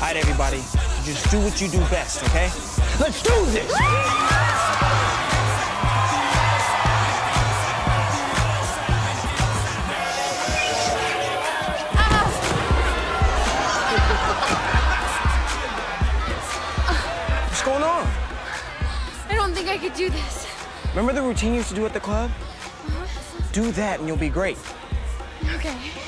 All right, everybody, just do what you do best, okay? Let's do this! What's going on? I don't think I could do this. Remember the routine you used to do at the club? Uh-huh. Do that and you'll be great. Okay.